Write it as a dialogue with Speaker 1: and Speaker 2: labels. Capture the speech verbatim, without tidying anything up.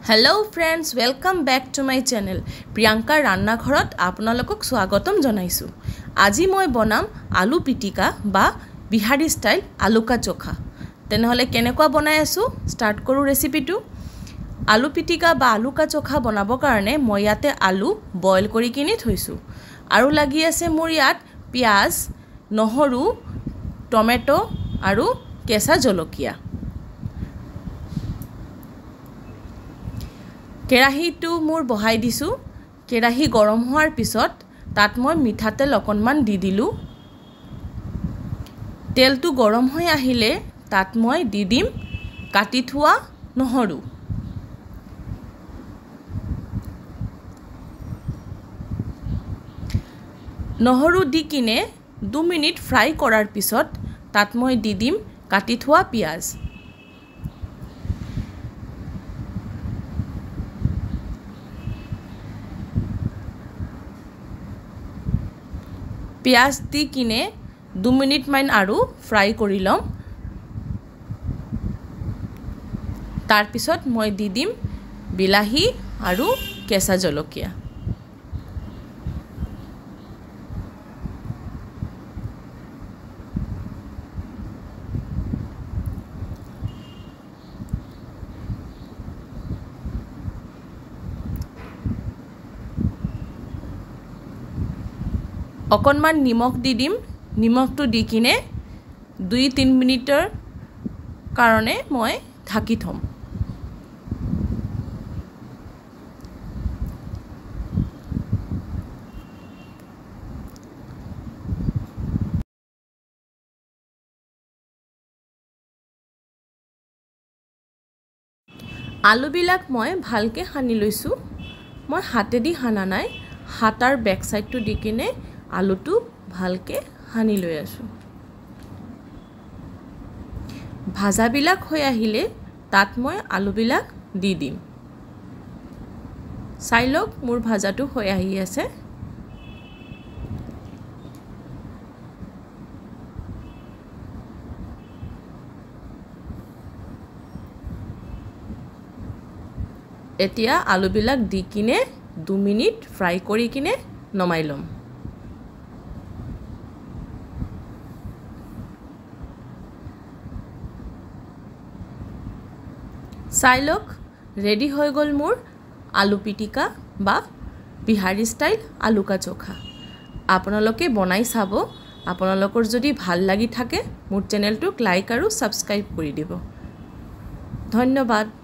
Speaker 1: Hello friends, welcome back to my channel. Priyanka Ranna Ghorat আপোনালোকক স্বাগতম জনাইছো। আজি মই বনাম আলু পিটিকা বা বিহাৰী স্টাইল আলু কা চোখা। তেনেহলে কেনেকুৱা বনাই আছো স্টার্ট কৰো ৰেচিপিটো। আলু পিটিকা বা আলু কা চোখা বনাবৰ কাৰণে মই ইয়াতে আলু বইল কৰি কিনি থৈছো। আৰু লাগি আছে মোৰ ইয়াত পিয়াজ, নহৰু, টমেটো আৰু কেঁচা জলকীয়া। কেৰাহীটো মোৰ বহাই দিছো। কেৰাহী গৰম হোৱাৰ পিছত তাত মই মিঠাতেল অকণমান দি দিলো। তেলটো গৰম হৈ আহিলে তাত মই দি দিম কাটি থোৱা নহৰু। নহৰু দি কিনে দুই মিনিট ফ্ৰাই কৰাৰ পিছত তাত মই দি দিম কাটি থোৱা পিয়াজ। পিয়াজ দি কিনে দুই মিনিট মান আৰু ফ্ৰাই কৰি লম। তাৰ পিছত মই দি দিম বিলাহী আৰু কেঁচা জলকীয়া। অকণমান নিমখ দি দিম। নিমখটো দি কিনে দুই তিনি মিনিটৰ কাৰণে মই ঢাকি থম। আলুবিলাক মই ভালকে সানি লৈছো। মই হাতেদি সানা নাই, হাতাৰ বেক সাইডটো দি কিনে আলুটো ভালকে সানি লৈ আছো। ভাজাবিলাক হৈ আহিলে তাত মই আলুবিলাক দি দিম। চাই লওক মোৰ ভাজাটো হৈ আহি আছে। এতিয়া আলুবিলাক দি কিনে দুই মিনিট ফ্ৰাই কৰি কিনে নমাই লম। চাই লওক ৰেডি হৈ গ'ল মোৰ আলু পিটিকা বা বিহাৰী স্টাইল আলু কা চোখা। আপোনালোকে বনাই চাব। আপোনালোকৰ যদি ভাল লাগি থাকে মোৰ চেনেলটোক লাইক আৰু সাবস্ক্ৰাইব কৰি দিব। ধন্যবাদ।